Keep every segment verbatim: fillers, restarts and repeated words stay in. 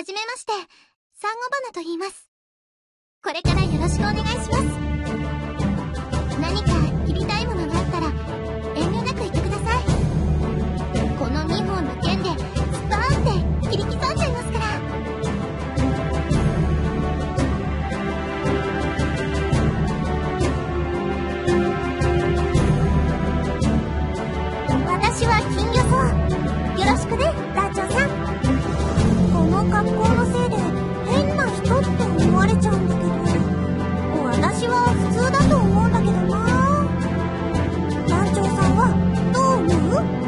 じめまして、サンゴバナと言います。これからよろしくお願いします。何か切りたいものがあったら遠慮なく言ってください。このにほんの剣でスパーンって切り刻んじゃいますから。私は金魚草。よろしくね、団長さん。この格好のせいで変な人って思われちゃうんだけど、私は普通だと思うんだけどな。団長さんはどう思う？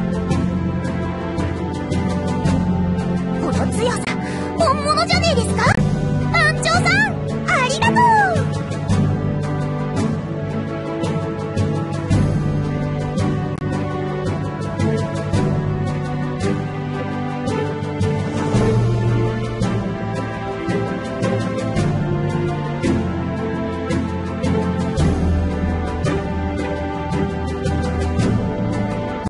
この強さ、本物じゃねえですか？